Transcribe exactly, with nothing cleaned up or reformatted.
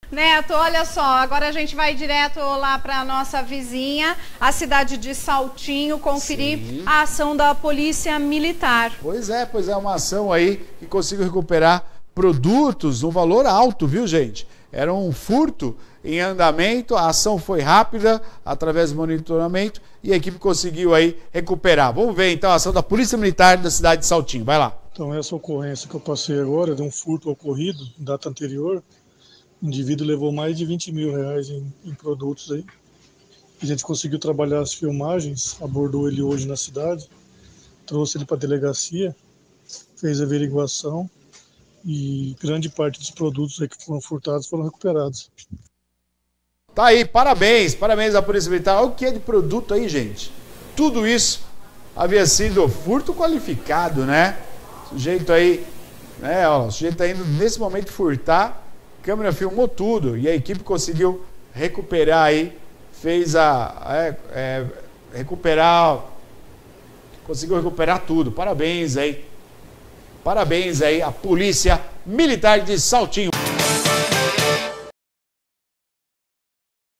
Neto, olha só, agora a gente vai direto lá para a nossa vizinha, a cidade de Saltinho, conferir Sim. a ação da Polícia Militar. Pois é, pois é, uma ação aí que conseguiu recuperar produtos no valor alto, viu, gente? Era um furto em andamento, a ação foi rápida, através do monitoramento, e a equipe conseguiu aí recuperar. Vamos ver então a ação da Polícia Militar da cidade de Saltinho, vai lá. Então essa ocorrência que eu passei agora, de um furto ocorrido, data anterior, o indivíduo levou mais de vinte mil reais em, em produtos aí. A gente conseguiu trabalhar as filmagens, abordou ele hoje na cidade, trouxe ele para a delegacia, fez a averiguação e grande parte dos produtos aí que foram furtados foram recuperados. Tá aí, parabéns, parabéns à Polícia Militar. Olha o que é de produto aí, gente. Tudo isso havia sido furto qualificado, né? O sujeito aí, né, ó, o sujeito tá indo nesse momento furtar, a câmera filmou tudo e a equipe conseguiu recuperar aí, fez a, é, é, recuperar, conseguiu recuperar tudo. Parabéns aí, parabéns aí à Polícia Militar de Saltinho.